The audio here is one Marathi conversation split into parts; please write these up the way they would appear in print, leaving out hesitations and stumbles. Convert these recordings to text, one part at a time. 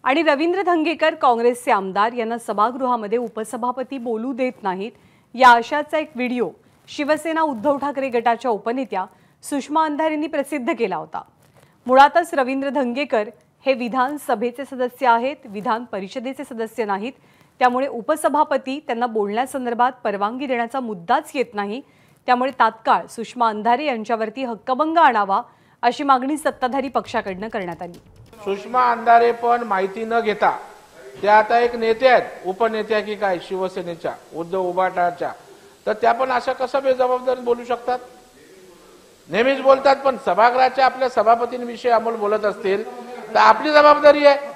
आणि रवींद्र धंगेकर काँग्रेसचे आमदार यांना सभागृहामध्ये उपसभापती बोलू देत नाहीत या आशाचा एक व्हिडिओ शिवसेना उद्धव ठाकरे गटाच्या उपनेत्या सुषमा अंधारेंनी प्रसिद्ध केला होता। मुळातच रवींद्र धंगेकर हे विधानसभेचे सदस्य आहेत, विधान परिषदेचे सदस्य नाहीत। त्यामुळे उपसभापती त्यांना बोलण्यासंदर्भात परवानगी देण्याचा मुद्दाच येत नाही। त्यामुळे तात्काळ सुषमा अंधारे यांच्यावरती हक्कभंग आणावा अशी मागणी सत्ताधारी पक्षाकडून करण्यात आली। सुषमा अंधारे पण माहिती न घेता त्या आता एक नेते आहेत, उपनेत्या की काय शिवसेनेच्या उद्धव उभाटाच्या, तर त्या पण अशा कसं बेजबाबदार बोलू शकतात? नेहमीच बोलतात, पण सभागृहाच्या आपल्या सभापतींविषयी अमोल बोलत असतील तर आपली जबाबदारी आहे।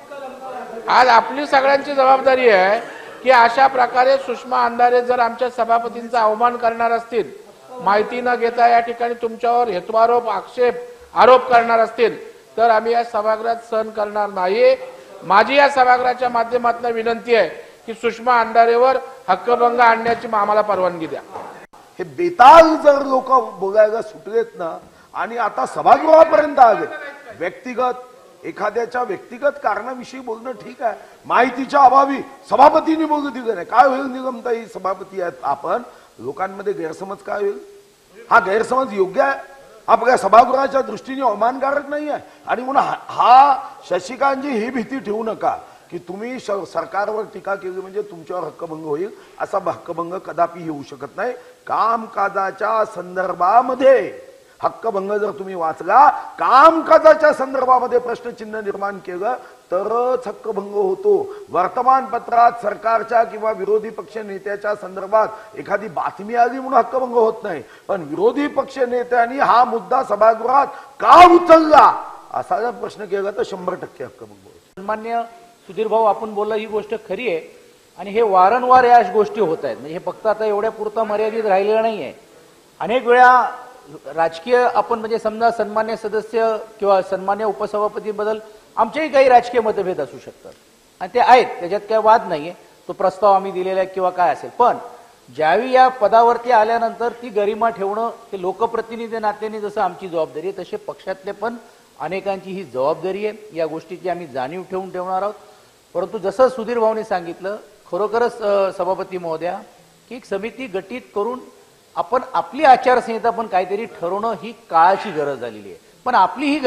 आज आपली सगळ्यांची जबाबदारी आहे की अशा प्रकारे सुषमा अंधारे जर आमच्या सभापतींचा अवमान करणार असतील, माहिती न घेता या ठिकाणी तुमच्यावर हेतुआरोप आरोप करणार असतील तर आम्ही या सभागृहात सहन करणार नाही। माझी या सभागृहाच्या माध्यमातून विनंती आहे की सुषमा अंधारेवर हक्कभंग आणण्याची आम्हाला परवानगी द्या। हे बेताल जर लोक बोलायला सुटलेत ना आणि आता सभागृहापर्यंत आले, व्यक्तिगत एखाद्याच्या व्यक्तिगत कारणाविषयी बोलणं ठीक आहे, माहितीच्या अभावी सभापतींनी बोलू दिलं नाही, काय होईल? निगमताई सभापती आहेत आपण, लोकांमध्ये गैरसमज काय होईल? हा गैरसमज योग्य आहे? आपल्या सभागृहाच्या दृष्टीने अवमानकारक नाही आहे? आणि म्हणून हा शशिकांतजी ही भीती ठेवू नका की तुम्ही सरकारवर टीका केली म्हणजे तुमच्यावर हक्कभंग होईल, असा हक्कभंग कदापि होऊ शकत नाही। कामकाजाच्या संदर्भामध्ये हक्कभंग जर तुम्ही वाचला, कामकाजाच्या संदर्भामध्ये प्रश्नचिन्ह निर्माण केलं तरच हक्कभंग होतो। वर्तमानपत्रात सरकारच्या किंवा विरोधी पक्ष नेत्याच्या संदर्भात एखादी बातमी आली म्हणून हक्कभंग होत नाही, पण विरोधी पक्ष नेत्यांनी हा मुद्दा सभागृहात का उचलला असा जर प्रश्न केला तर 100% हक्कभंग होतो। सन्मान्य सुधीर भाऊ, आपण बोलला ही गोष्ट खरी आहे आणि हे वारंवार या गोष्टी होत आहेत, म्हणजे हे फक्त आता एवढ्या पुरतं मर्यादित राहिलेलं नाहीये। अनेक वेळा राजकीय आपण म्हणजे समजा सन्मान्य सदस्य किंवा सन्मान्य उपसभापतीबद्दल आमचेही काही राजकीय मतभेद असू शकतात आणि ते आहेत, त्याच्यात काही वाद नाहीये, तो प्रस्ताव आम्ही दिलेला आहे किंवा काय असेल, पण ज्यावेळी या पदावरती आल्यानंतर ती गरिमा ठेवणं ते लोकप्रतिनिधी नात्याने जसं आमची जबाबदारी आहे तसे पक्षातले पण अनेकांची ही जबाबदारी आहे। या गोष्टीची आम्ही जाणीव ठेवणार आहोत। परंतु जसं सुधीर भाऊने सांगितलं, खरोखरच सभापती महोदया की एक समिती गठीत करून आपण आपली आचारसंहिता पण काहीतरी ठरवणं ही काळाची गरज झालेली आहे। पण आपली ही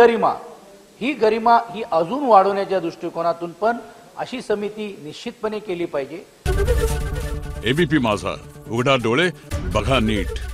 गरिमा ही अजून वाढवण्याच्या दृष्टिकोनातून पण अशी समिती निश्चितपणे केली पाहिजे। एबीपी माझा, उघडा डोळे बघा नीट।